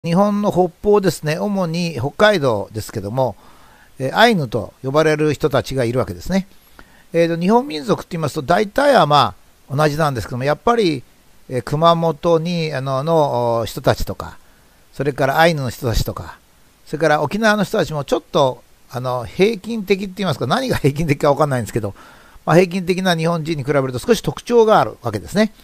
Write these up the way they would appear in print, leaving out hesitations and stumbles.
日本の北方ですね、主に北海道ですけども、アイヌと呼ばれる人たちがいるわけですね。日本民族って言いますと、大体はまあ同じなんですけども、やっぱり、熊本にの人たちとか、それからアイヌの人たちとか、それから沖縄の人たちもちょっと平均的って言いますか、何が平均的か分かんないんですけど、平均的な日本人に比べると少し特徴があるわけですね。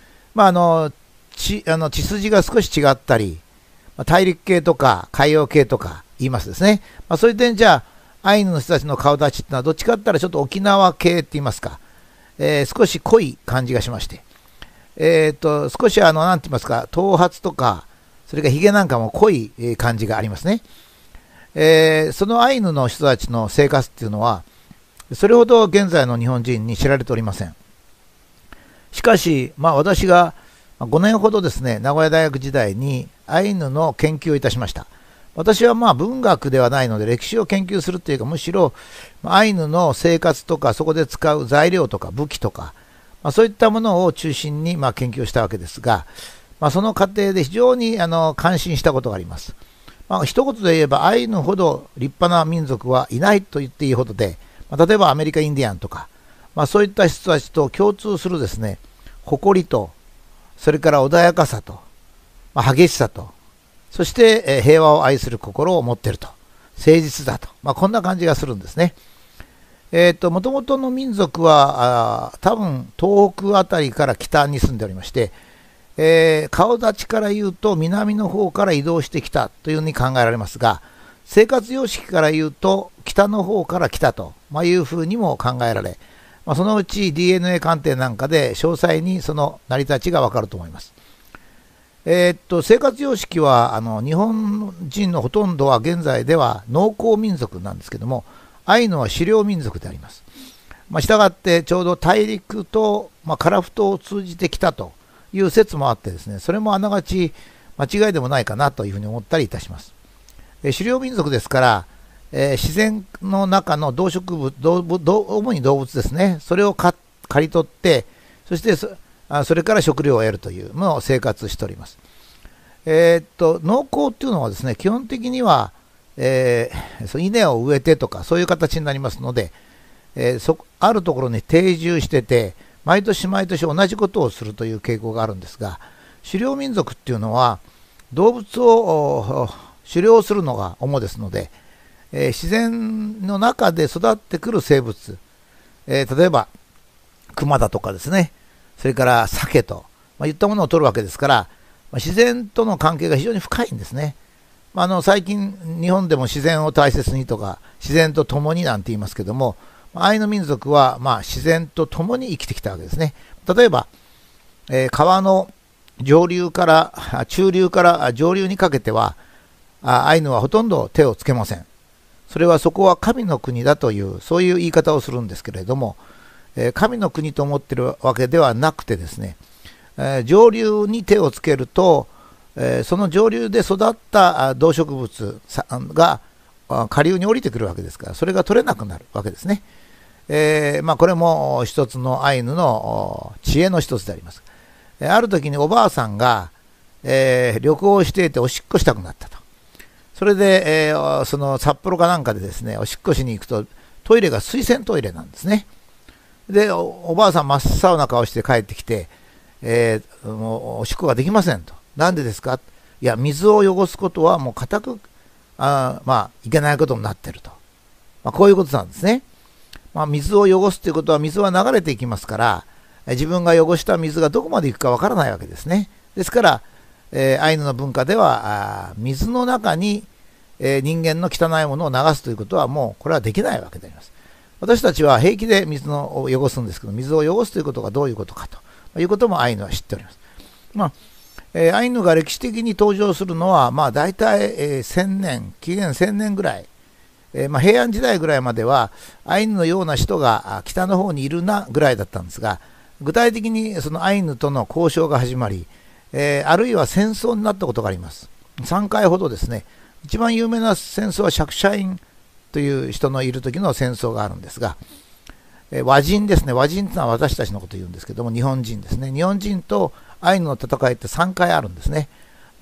血筋が少し違ったり、大陸系とか海洋系とか言いますですね。そういう点じゃあ、アイヌの人たちの顔立ちっていうのはどっちかって言ったらちょっと沖縄系って言いますか、少し濃い感じがしまして、少しなんて言いますか、頭髪とか、それからヒゲなんかも濃い感じがありますね。そのアイヌの人たちの生活っていうのは、それほど現在の日本人に知られておりません。しかし、私が5年ほどですね、名古屋大学時代にアイヌの研究をいたしました。私は文学ではないので歴史を研究するというか、むしろアイヌの生活とかそこで使う材料とか武器とか、そういったものを中心に研究したわけですが、その過程で非常に感心したことがあります。一言で言えばアイヌほど立派な民族はいないと言っていいほどで、例えばアメリカインディアンとか、そういった人たちと共通するですね、誇りと、それから穏やかさと、激しさと、そして、平和を愛する心を持っていると、誠実だと、こんな感じがするんですね。もともとの民族は多分東北あたりから北に住んでおりまして、顔立ちから言うと南の方から移動してきたというふうに考えられますが、生活様式から言うと北の方から来たというふうにも考えられ、そのうち DNA 鑑定なんかで詳細にその成り立ちがわかると思います。生活様式は日本人のほとんどは現在では農耕民族なんですけども、アイヌは狩猟民族であります。したがってちょうど大陸と、樺太を通じてきたという説もあってですね、それもあながち間違いでもないかなというふうに思ったりいたします。狩猟民族ですから、自然の中の動植物、主に動物ですね、それを刈り取って、そしてそれから食料を得るというのを生活しております。農耕っていうのはですね、基本的には、稲を植えてとかそういう形になりますので、あるところに定住してて、毎年毎年同じことをするという傾向があるんですが、狩猟民族っていうのは動物を狩猟するのが主ですので、自然の中で育ってくる生物、例えば熊だとかですね、それから鮭と、いったものを取るわけですから、自然との関係が非常に深いんですね。最近日本でも自然を大切にとか自然と共になんて言いますけども、アイヌ民族は自然と共に生きてきたわけですね。例えば、川の上流から中流から上流にかけてはアイヌはほとんど手をつけません。それはそこは神の国だというそういう言い方をするんですけれども、神の国と思っているわけではなくてですね、上流に手をつけると、その上流で育った動植物が下流に降りてくるわけですから、それが取れなくなるわけですね。これも一つのアイヌの知恵の一つであります。ある時におばあさんが、旅行していておしっこしたくなったと。それで、その札幌かなんかでですね、おしっこしに行くとトイレが水洗トイレなんですね。で、おばあさん真っ青な顔して帰ってきて、もうおしっこができませんと。なんでですか？いや、水を汚すことはもう固くいけないことになっていると。こういうことなんですね。水を汚すということは水は流れていきますから、自分が汚した水がどこまで行くかわからないわけですね。ですから、アイヌの文化では水の中に、人間の汚いものを流すということはもうこれはできないわけであります。私たちは平気で水を汚すんですけど、水を汚すということがどういうことかということもアイヌは知っております。アイヌが歴史的に登場するのは大体、1000年、紀元1000年ぐらい、平安時代ぐらいまではアイヌのような人が北の方にいるなぐらいだったんですが、具体的にそのアイヌとの交渉が始まり、あるいは戦争になったことがあります。3回ほどですね。一番有名な戦争は釈迦院という人のいる時の戦争があるんですが、和人ですね。和人というのは私たちのことを言うんですけども、日本人ですね。日本人とアイヌの戦いって3回あるんですね。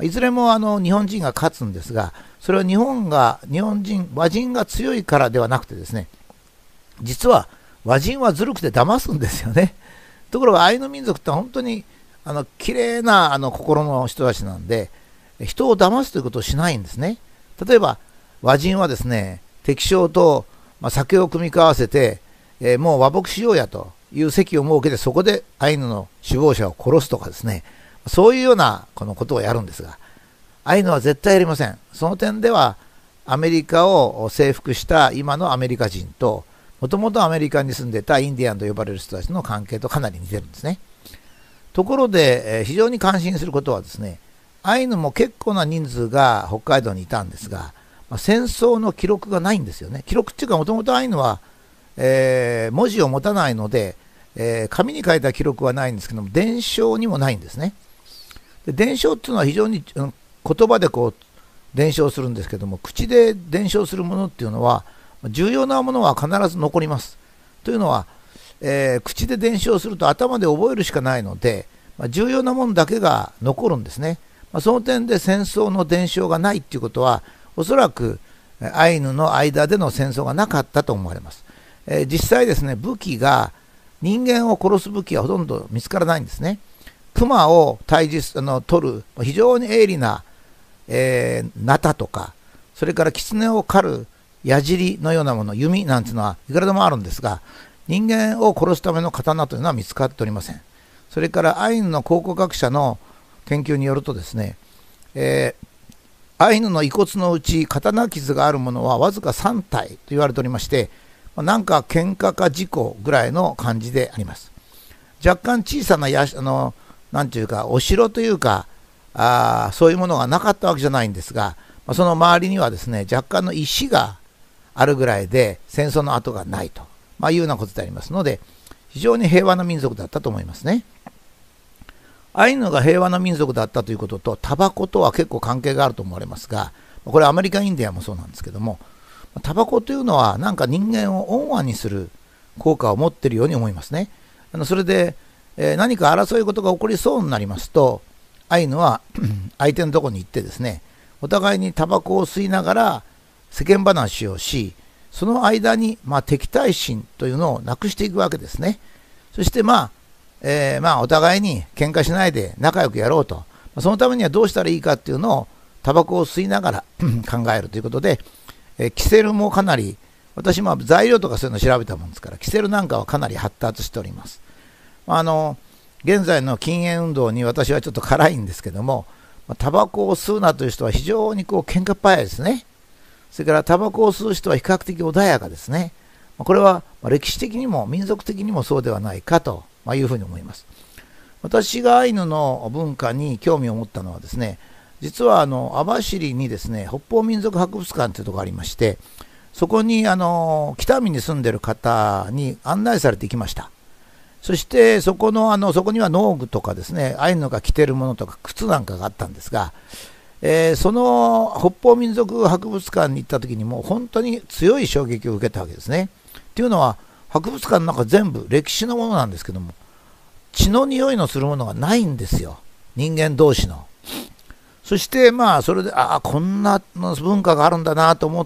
いずれも日本人が勝つんですが、それは日本人、和人が強いからではなくてですね、実は和人はずるくて騙すんですよね。ところがアイヌ民族って本当に綺麗な心の人たちなんで、人を騙すということをしないんですね。例えば和人はですね、敵将と酒を組み交わせて、もう和睦しようやという席を設けて、そこでアイヌの首謀者を殺すとかですね、そういうようなこのことをやるんですが、アイヌは絶対やりません。その点ではアメリカを征服した今のアメリカ人と、もともとアメリカに住んでたインディアンと呼ばれる人たちの関係とかなり似てるんですね。ところで、非常に感心することはですね、アイヌも結構な人数が北海道にいたんですが、戦争の記録がないんですよね。記録っていうか、もともとアイヌは、文字を持たないので、紙に書いた記録はないんですけども、伝承にもないんですね。で、伝承っていうのは非常に、言葉でこう伝承するんですけども、口で伝承するものっていうのは、重要なものは必ず残ります。というのは、口で伝承すると頭で覚えるしかないので、重要なものだけが残るんですね。その点で戦争の伝承がないっていうことは、おそらくアイヌの間での戦争がなかったと思われます。実際ですね、人間を殺す武器はほとんど見つからないんですね。熊を取る非常に鋭利な、ナタとか、それから狐を狩る矢尻のようなもの、弓なんていうのはいくらでもあるんですが、人間を殺すための刀というのは見つかっておりません。それからアイヌの考古学者の研究によるとですね、アイヌの遺骨のうち刀傷があるものはわずか3体と言われておりまして、なんか喧嘩か事故ぐらいの感じであります。若干小さななんていうかお城というかそういうものがなかったわけじゃないんですが、その周りにはですね、若干の石があるぐらいで戦争の跡がないと、いうようなことでありますので、非常に平和な民族だったと思いますね。アイヌが平和な民族だったということと、タバコとは結構関係があると思われますが、これアメリカインディアンもそうなんですけども、タバコというのはなんか人間を温和にする効果を持っているように思いますね。それで、何か争い事が起こりそうになりますと、アイヌは相手のところに行ってですね、お互いにタバコを吸いながら世間話をし、その間に敵対心というのをなくしていくわけですね。そしてお互いに喧嘩しないで仲良くやろうと、そのためにはどうしたらいいかっていうのをタバコを吸いながら考えるということで、キセルもかなり、私も材料とかそういうのを調べたもんですから、キセルなんかはかなり発達しております。現在の禁煙運動に私はちょっと辛いんですけども、タバコを吸うなという人は非常に喧嘩っ早いですね。それからタバコを吸う人は比較的穏やかですね。これは歴史的にも民族的にもそうではないかというふうに思います。私がアイヌの文化に興味を持ったのはですね、実は網走にですね、北方民族博物館というところがありまして、そこに北見に住んでいる方に案内されて行きました。そしてそこには農具とかですね、アイヌが着ているものとか靴なんかがあったんですが、その北方民族博物館に行った時にもう本当に強い衝撃を受けたわけですね。っていうのは、博物館の中全部歴史のものなんですけども、血の匂いのするものがないんですよ、人間同士の。そしてそれでこんな文化があるんだなと思って、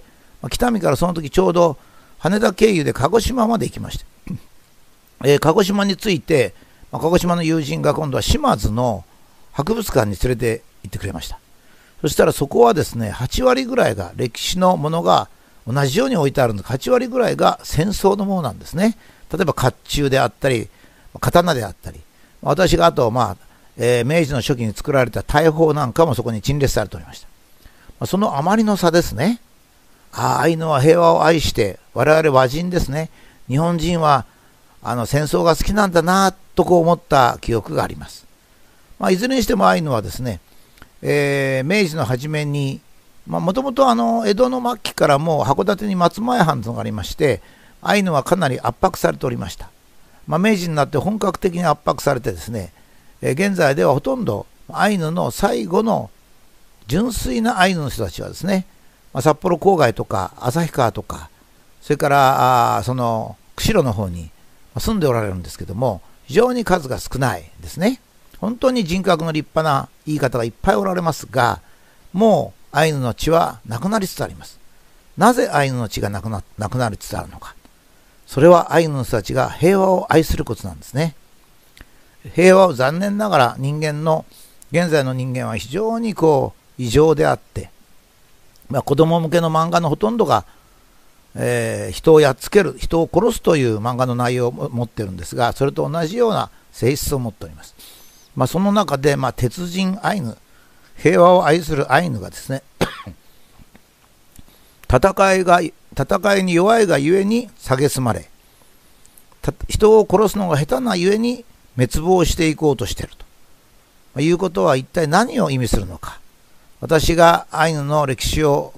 北見からその時ちょうど羽田経由で鹿児島まで行きました。鹿児島に着いて、鹿児島の友人が今度は島津の博物館に連れて行ってくれました。そしたらそこはですね、8割ぐらいが歴史のものが同じように置いてあるんです。8割ぐらいが戦争のものなんですね。例えば甲冑であったり、刀であったり、私があと明治の初期に作られた大砲なんかもそこに陳列されておりました。そのあまりの差ですね。アイヌは平和を愛して、我々和人ですね、日本人は戦争が好きなんだなと思った記憶があります。いずれにしてもアイヌはですね、明治の初めに、もともと江戸の末期からもう函館に松前藩というのがありまして、アイヌはかなり圧迫されておりました。明治になって本格的に圧迫されてですね、現在ではほとんどアイヌの最後の純粋なアイヌの人たちはですね、札幌郊外とか旭川とか、それからその釧路の方に住んでおられるんですけども、非常に数が少ないですね。 本当に人格の立派ないい方がいっぱいおられますが、もうアイヌの血はなくなりつつあります。なぜアイヌの血がなくなりつつあるのか。それはアイヌの人たちが平和を愛することなんですね。平和を残念ながら現在の人間は非常に異常であって、子供向けの漫画のほとんどが、人をやっつける、人を殺すという漫画の内容を持っているんですが、それと同じような性質を持っております。その中で、鉄人アイヌ、平和を愛するアイヌがですね戦いに弱いがゆえに蔑まれ、人を殺すのが下手なゆえに滅亡していこうとしているということは一体何を意味するのか。私がアイヌの歴史を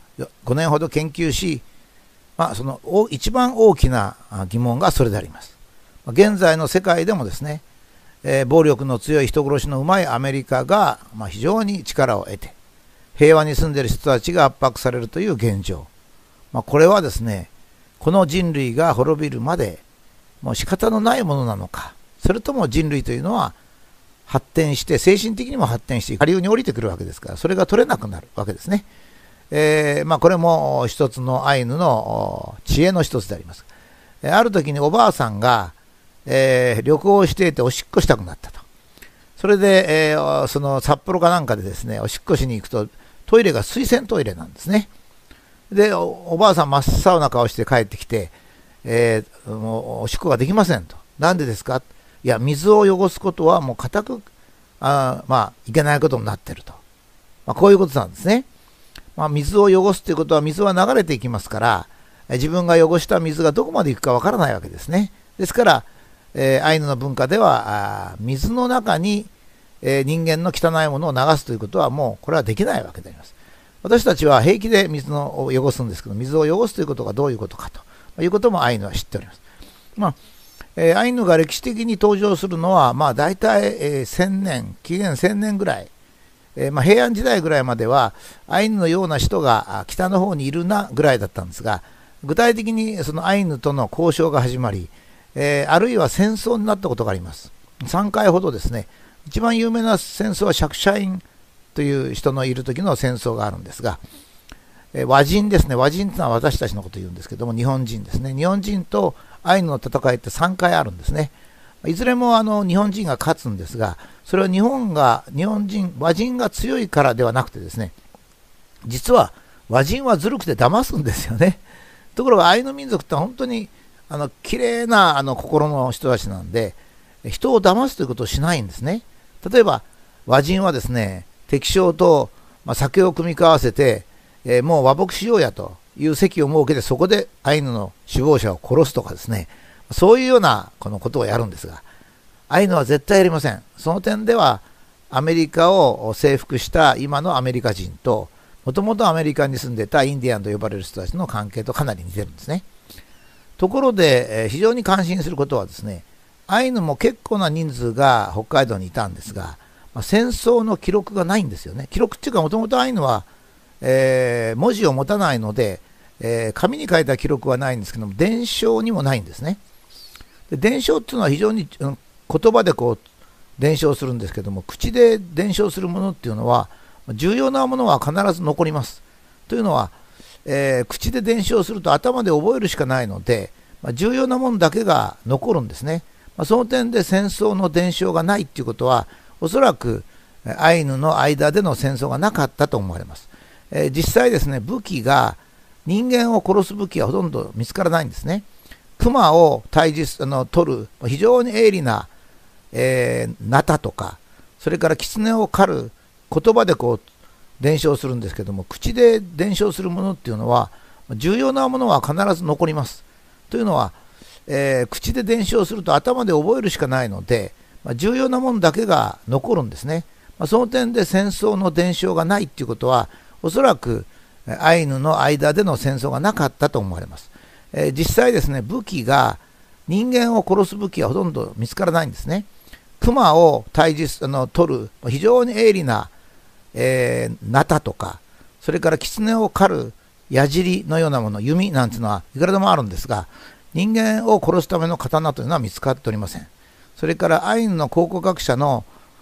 5年ほど研究し、その一番大きな疑問がそれであります。現在の世界でもですね、暴力の強い人殺しのうまいアメリカが非常に力を得て、平和に住んでいる人たちが圧迫されるという現状。これはですね、この人類が滅びるまでもう仕方のないものなのか、それとも人類というのは発展して、精神的にも発展して下流に降りてくるわけですから、それが取れなくなるわけですね。これも一つのアイヌの知恵の一つであります。ある時におばあさんが、旅行していておしっこしたくなったと。それで、その札幌かなんかでですね、おしっこしに行くとトイレが水洗トイレなんですね。で、おばあさん真っ青な顔して帰ってきて、もうおしっこができませんと。なんでですか。いや、水を汚すことはもう固くいけないことになっていると。こういうことなんですね。水を汚すということは、水は流れていきますから、自分が汚した水がどこまで行くかわからないわけですね。ですから、アイヌの文化では水の中に、人間の汚いものを流すということはもうこれはできないわけであります。私たちは平気で水を汚すんですけど、水を汚すということがどういうことかということもアイヌは知っております。アイヌが歴史的に登場するのは大体、1000年、紀元1000年ぐらい、平安時代ぐらいまではアイヌのような人が北の方にいるなぐらいだったんですが、具体的にそのアイヌとの交渉が始まり、あるいは戦争になったことがあります。3回ほどですね。一番有名な戦争はシャクシャインという人のいる時の戦争があるんですが、和人ですね。和人というのは私たちのことを言うんですけども、日本人ですね。日本人とアイヌの戦いって3回あるんですね。いずれも日本人が勝つんですが、それは和人が強いからではなくてですね、実は和人はずるくて騙すんですよね。ところがアイヌ民族って本当に綺麗な心の人たちなんで、人を騙すということをしないんですね。例えば和人はですね、敵将と酒を組み交わせて、もう和睦しようやという席を設けて、そこでアイヌの首謀者を殺すとかですね、そういうようなこのことをやるんですが、アイヌは絶対やりません。その点ではアメリカを征服した今のアメリカ人と、もともとアメリカに住んでたインディアンと呼ばれる人たちの関係とかなり似てるんですね。ところで、非常に感心することはですね、アイヌも結構な人数が北海道にいたんですが、戦争の記録がないんですよね。記録っていうか、もともとアイヌは、文字を持たないので、紙に書いた記録はないんですけども、伝承にもないんですね。で、伝承っていうのは非常に、言葉で伝承するんですけども、口で伝承するものっていうのは、重要なものは必ず残ります。というのは、口で伝承すると頭で覚えるしかないので、重要なものだけが残るんですね。その点で戦争の伝承がないっていうことは、おそらくアイヌの間での戦争がなかったと思われます。実際ですね、人間を殺す武器はほとんど見つからないんですね。熊を取る非常に鋭利な、ナタとか、それから狐を狩る言葉で伝承するんですけども、口で伝承するものっていうのは、重要なものは必ず残ります。というのは、口で伝承すると頭で覚えるしかないので、重要なものだけが残るんですね。その点で戦争の伝承がないっていうことは、おそらくアイヌの間での戦争がなかったと思われます。実際ですね、人間を殺す武器はほとんど見つからないんですね。熊を取る非常に鋭利な、ナタとか、それから狐を狩る矢尻のようなもの、弓なんていうのはいくらでもあるんですが、人間を殺すための刀というのは見つかっておりません。それからアイヌの考古学者の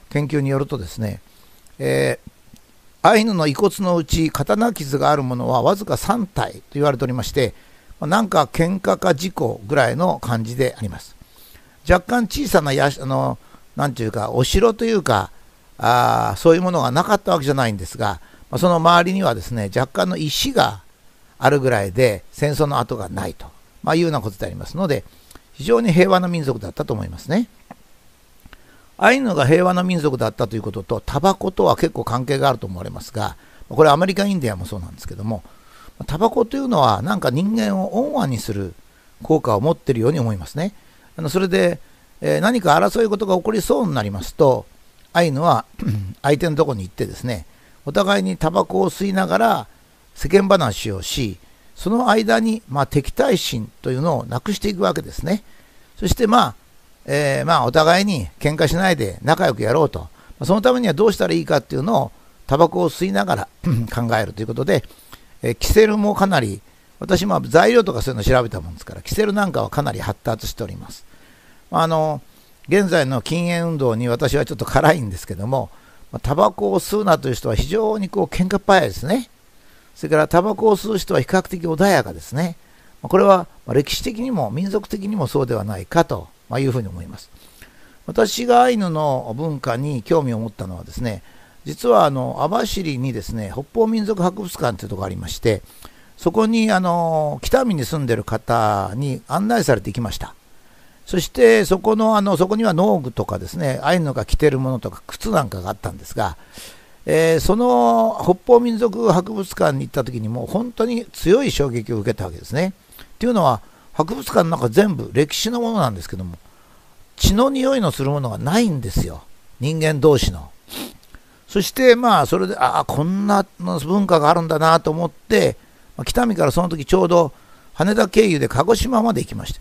研究によるとですね、アイヌの遺骨のうち刀傷があるものはわずか3体と言われておりまして、なんか喧嘩か事故ぐらいの感じであります。若干小さななんていうかお城というかそういうものがなかったわけじゃないんですが、その周りにはですね若干の石があるぐらいで戦争の跡がないと、いうようなことでありますので、非常に平和な民族だったと思いますね。アイヌが平和な民族だったということとタバコとは結構関係があると思われますが、これアメリカインディアンもそうなんですけども、タバコというのはなんか人間を温和にする効果を持っているように思いますね。それで、何か争い事が起こりそうになりますと、アイヌは相手のところに行ってですね、お互いにタバコを吸いながら世間話をし、その間に敵対心というのをなくしていくわけですね。そしてお互いに喧嘩しないで仲良くやろうと、そのためにはどうしたらいいかっていうのをタバコを吸いながら考えるということで、キセルもかなり、私も材料とかそういうのを調べたもんですから、キセルなんかはかなり発達しております。現在の禁煙運動に私はちょっと辛いんですけども、タバコを吸うなという人は非常に喧嘩っ早いですね。それからタバコを吸う人は比較的穏やかですね。これは歴史的にも民族的にもそうではないかというふうに思います。私がアイヌの文化に興味を持ったのはですね、実は網走にですね、北方民族博物館というところがありまして、そこに北見に住んでる方に案内されて行きました。そしてそこには農具とかですね、アイヌが着てるものとか靴なんかがあったんですが、その北方民族博物館に行った時にもう本当に強い衝撃を受けたわけですね。っていうのは博物館の中全部歴史のものなんですけども、血の匂いのするものがないんですよ、人間同士の。そしてそれでこんな文化があるんだなと思って、北見からその時ちょうど羽田経由で鹿児島まで行きました。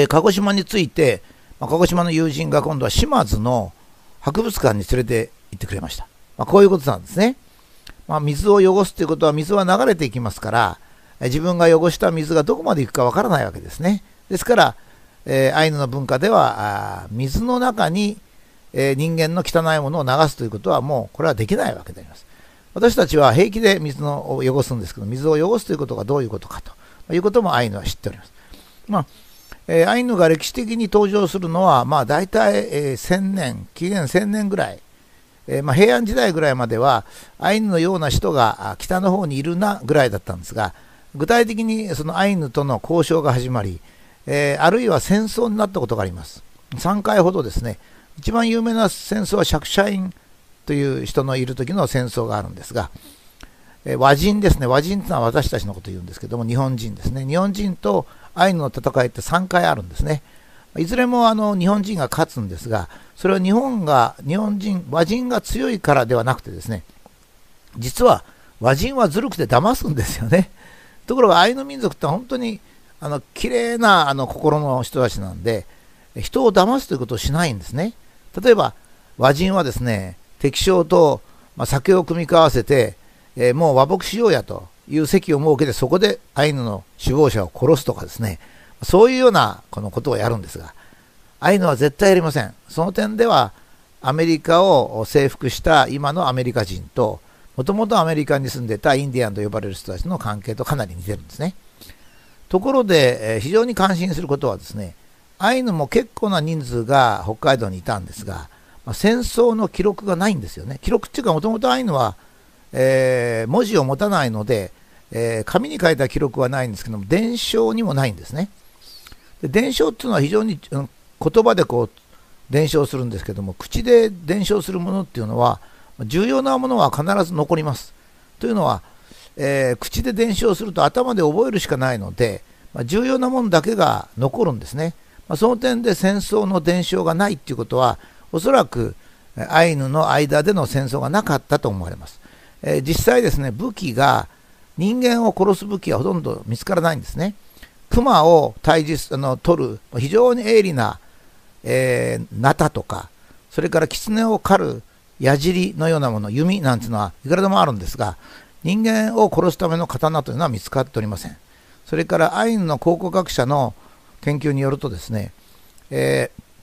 鹿児島に着いて、鹿児島の友人が今度は島津の博物館に連れて行ってくれました。こういうことなんですね。水を汚すということは水は流れていきますから、自分が汚した水がどこまで行くかわからないわけですね。ですから、アイヌの文化では水の中に人間の汚いものを流すということはもうこれはできないわけであります。私たちは平気で水を汚すんですけど、水を汚すということがどういうことかということもアイヌは知っております。アイヌが歴史的に登場するのは大体1000年、紀元1000年ぐらい、平安時代ぐらいまではアイヌのような人が北の方にいるなぐらいだったんですが、具体的にそのアイヌとの交渉が始まり、あるいは戦争になったことがあります。3回ほどですね。一番有名な戦争は釈迦院という人のいる時の戦争があるんですが、和人ですね。和人というのは私たちのことを言うんですけども、日本人ですね。日本人とアイヌの戦いって3回あるんですね。いずれも日本人が勝つんですが、それは和人が強いからではなくてですね、実は和人はずるくて騙すんですよね。ところがアイヌ民族って本当に綺麗な心の人たちなんで、人を騙すということをしないんですね。例えば和人はですね、敵将と酒を組み交わせて、もう和睦しようやという席を設けて、そこでアイヌの首謀者を殺すとかですね、そういうようなことをやるんですが、アイヌは絶対やりません。その点ではアメリカを征服した今のアメリカ人と、もともとアメリカに住んでたインディアンと呼ばれる人たちの関係とかなり似てるんですね。ところで、非常に感心することはですね、アイヌも結構な人数が北海道にいたんですが、戦争の記録がないんですよね。記録っていうか、もともとアイヌは、文字を持たないので、紙に書いた記録はないんですけども、伝承にもないんですね。で、伝承っていうのは非常に言葉で伝承するんですけども、口で伝承するものっていうのは、重要なものは必ず残ります。というのは、口で伝承すると頭で覚えるしかないので、重要なものだけが残るんですね。その点で戦争の伝承がないっていうことは、おそらくアイヌの間での戦争がなかったと思われます。実際ですね、人間を殺す武器はほとんど見つからないんですね。熊を取る非常に鋭利な、ナタとか、それから狐を狩る矢尻のようなもの、弓なんていうのはいくらでもあるんですが、人間を殺すための刀というのは見つかっておりません。それからアイヌの考古学者の研究によるとですね、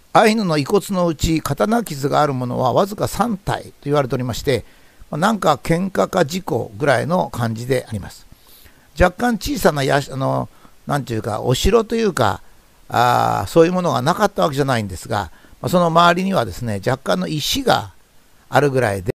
アイヌの遺骨のうち刀傷があるものはわずか3体と言われておりまして、なんか喧嘩か事故ぐらいの感じであります。若干小さななんていうかお城というかそういうものがなかったわけじゃないんですが、その周りにはですね若干の石があるぐらいで、